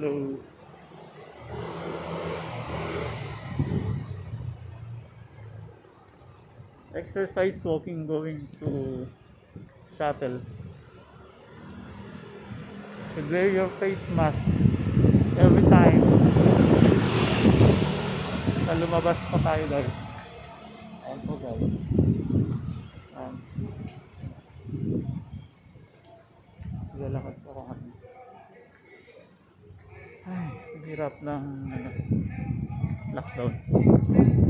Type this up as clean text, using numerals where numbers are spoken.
Hello. Exercise walking going to shuttle. So wear your face masks every time na lumabas pa tayo guys. Ayan po guys. Ayan. Lalakad po ako kami. Ay, hirap ng lockdown.